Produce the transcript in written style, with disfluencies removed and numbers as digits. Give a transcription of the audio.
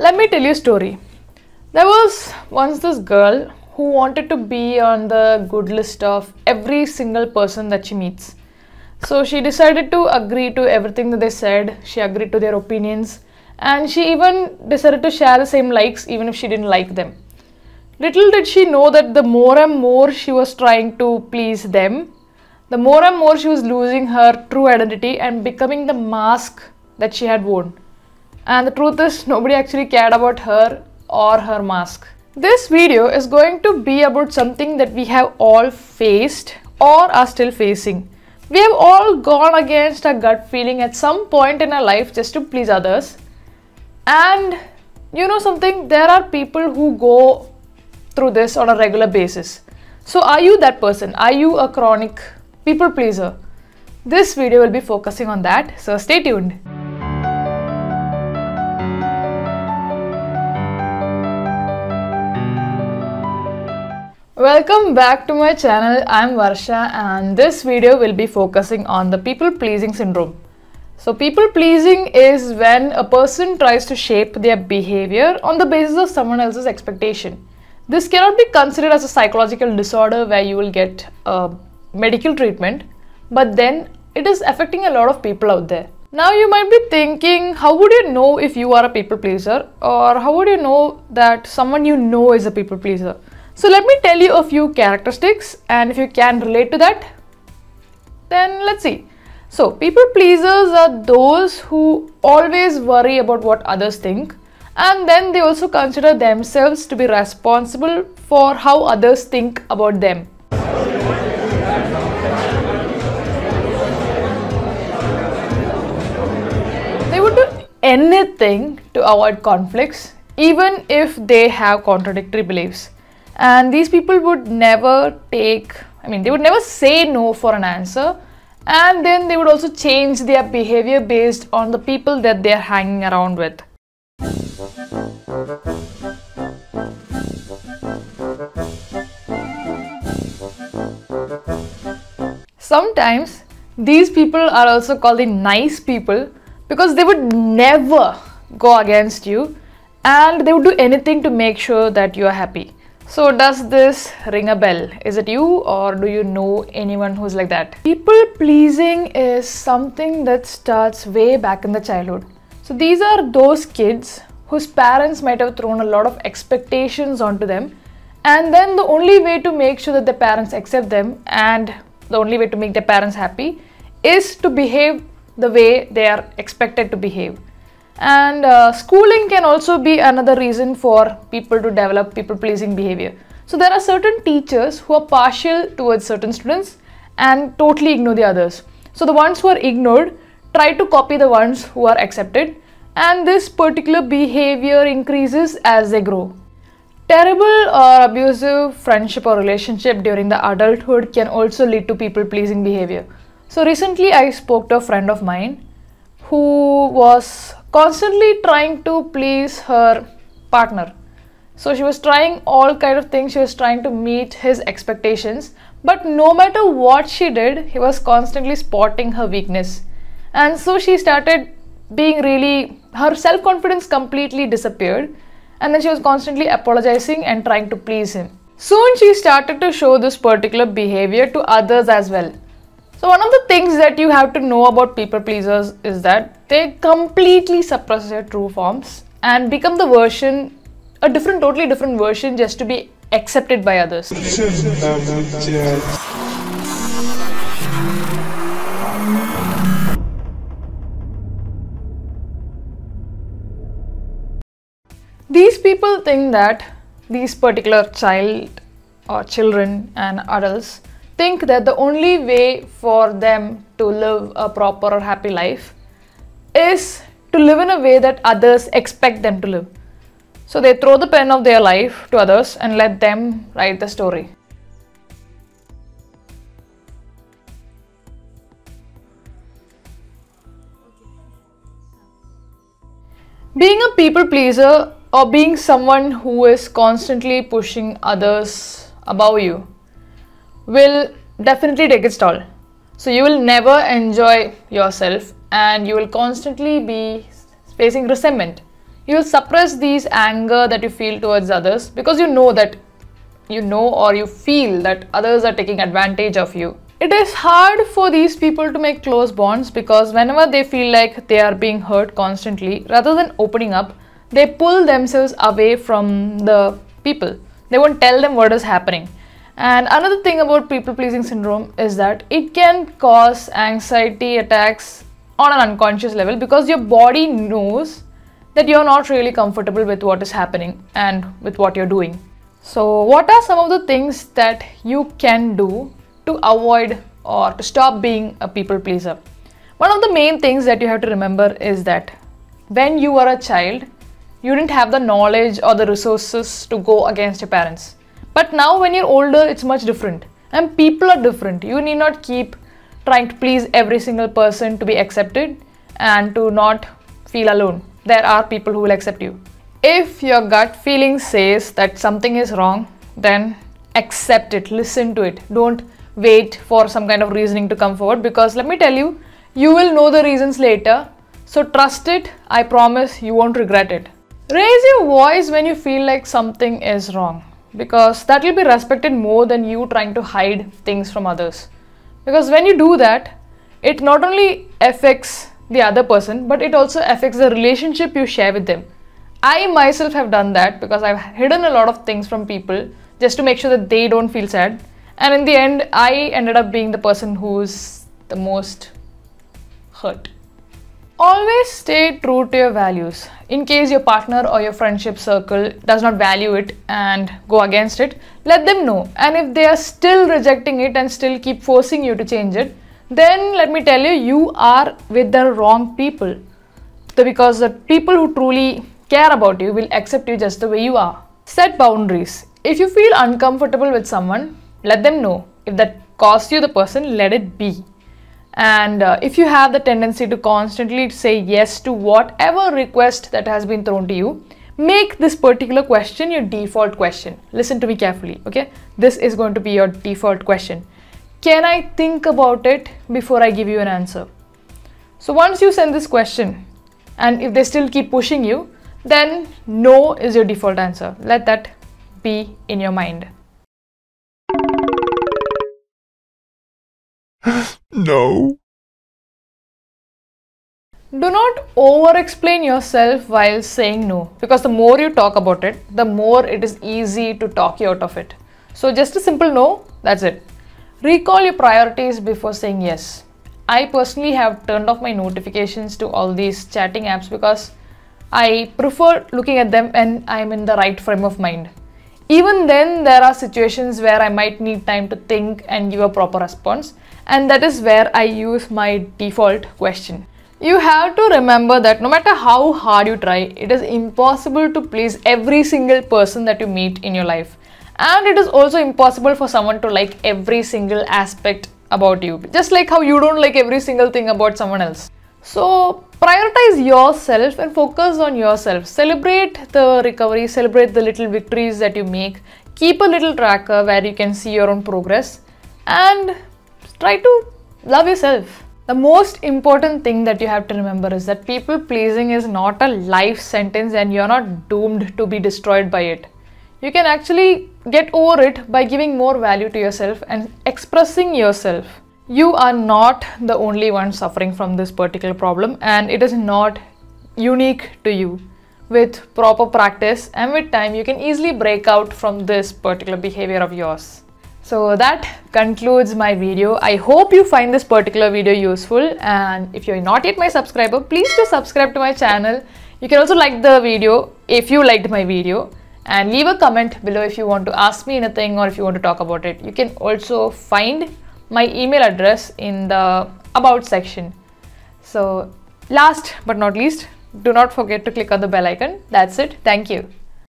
Let me tell you a story. There was once this girl who wanted to be on the good list of every single person that she meets. So she decided to agree to everything that they said. She agreed to their opinions, and she even decided to share the same likes even if she didn't like them. Little did she know that the more and more she was trying to please them, the more and more she was losing her true identity and becoming the mask that she had worn. And the truth is, nobody actually cared about her or her mask. This video is going to be about something that we have all faced or are still facing. We have all gone against our gut feeling at some point in our life just to please others. And you know something, there are people who go through this on a regular basis. So are you that person? Are you a chronic people pleaser? This video will be focusing on that, so stay tuned. Welcome back to my channel. I'm Varsha, and this video will be focusing on the people pleasing syndrome. So people pleasing is when a person tries to shape their behavior on the basis of someone else's expectation. This cannot be considered as a psychological disorder where you will get medical treatment, but then it is affecting a lot of people out there. Now you might be thinking, how would you know if you are a people pleaser, or how would you know that someone you know is a people pleaser? So let me tell you a few characteristics, and if you can relate to that, then let's see. So people pleasers are those who always worry about what others think, and then they also consider themselves to be responsible for how others think about them. They would do anything to avoid conflicts, even if they have contradictory beliefs. And these people would never they would never say no for an answer, and then they would also change their behavior based on the people that they are hanging around with. Sometimes these people are also called the nice people because they would never go against you and they would do anything to make sure that you are happy. So does this ring a bell? Is it you, or do you know anyone who's like that? People pleasing is something that starts way back in the childhood. So these are those kids whose parents might have thrown a lot of expectations onto them, and then the only way to make sure that the parents accept them and the only way to make their parents happy is to behave the way they are expected to behave. And schooling can also be another reason for people to develop people-pleasing behavior. So there are certain teachers who are partial towards certain students and totally ignore the others. So the ones who are ignored try to copy the ones who are accepted, and this particular behavior increases as they grow. Terrible or abusive friendship or relationship during the adulthood can also lead to people-pleasing behavior. So recently I spoke to a friend of mine who was constantly trying to please her partner. So she was trying all kind of things. She was trying to meet his expectations, but no matter what she did, he was constantly spotting her weakness. And so she started her self-confidence completely disappeared, and then she was constantly apologizing and trying to please him. Soon she started to show this particular behavior to others as well. So one of the things that you have to know about people pleasers is that they completely suppress their true forms and become the version, totally different version, just to be accepted by others. These people think that these particular children and adults think that the only way for them to live a proper or happy life is to live in a way that others expect them to live. So they throw the pen of their life to others and let them write the story. Being a people pleaser or being someone who is constantly pushing others above you will definitely take its toll. So you will never enjoy yourself and you will constantly be facing resentment. You will suppress these anger that you feel towards others because you know or you feel that others are taking advantage of you. It is hard for these people to make close bonds because whenever they feel like they are being hurt constantly, rather than opening up, they pull themselves away from the people. They won't tell them what is happening. And another thing about people pleasing syndrome is that it can cause anxiety attacks on an unconscious level because your body knows that you're not really comfortable with what is happening and with what you're doing. So what are some of the things that you can do to avoid or to stop being a people pleaser? One of the main things that you have to remember is that when you were a child, you didn't have the knowledge or the resources to go against your parents. But now when you're older, it's much different. And people are different. You need not keep trying to please every single person to be accepted and to not feel alone. There are people who will accept you. If your gut feeling says that something is wrong, then accept it, listen to it. Don't wait for some kind of reasoning to come forward, because let me tell you, you will know the reasons later. So trust it. I promise you won't regret it. Raise your voice when you feel like something is wrong, because that will be respected more than you trying to hide things from others. Because when you do that, it not only affects the other person, but it also affects the relationship you share with them. I myself have done that because I've hidden a lot of things from people just to make sure that they don't feel sad. And in the end, I ended up being the person who's the most hurt. Always stay true to your values. In case your partner or your friendship circle does not value it and go against it, let them know. And if they are still rejecting it and still keep forcing you to change it, then let me tell you, you are with the wrong people. Because the people who truly care about you will accept you just the way you are. Set boundaries. If you feel uncomfortable with someone, let them know. If that costs you the person, let it be. And if you have the tendency to constantly say yes to whatever request that has been thrown to you, make this particular question your default question. Listen to me carefully, okay? This is going to be your default question. Can I think about it before I give you an answer? So once you send this question, and if they still keep pushing you, then no is your default answer. Let that be in your mind. No. Do not over-explain yourself while saying no, because the more you talk about it, the more it is easy to talk you out of it. So just a simple no, that's it. Recall your priorities before saying yes. I personally have turned off my notifications to all these chatting apps because I prefer looking at them when I'm in the right frame of mind. Even then, there are situations where I might need time to think and give a proper response, and that is where I use my default question. You have to remember that no matter how hard you try, it is impossible to please every single person that you meet in your life. And it is also impossible for someone to like every single aspect about you, just like how you don't like every single thing about someone else. So prioritize yourself and focus on yourself. Celebrate the recovery, celebrate the little victories that you make. Keep a little tracker where you can see your own progress and try to love yourself. The most important thing that you have to remember is that people pleasing is not a life sentence and you're not doomed to be destroyed by it. You can actually get over it by giving more value to yourself and expressing yourself. You are not the only one suffering from this particular problem, and it is not unique to you. With proper practice and with time, you can easily break out from this particular behavior of yours. So that concludes my video. I hope you find this particular video useful, and if you're not yet my subscriber, please do subscribe to my channel. You can also like the video if you liked my video, and leave a comment below if you want to ask me anything or if you want to talk about it. You can also find my email address in the about section. So last but not least, do not forget to click on the bell icon. That's it. Thank you.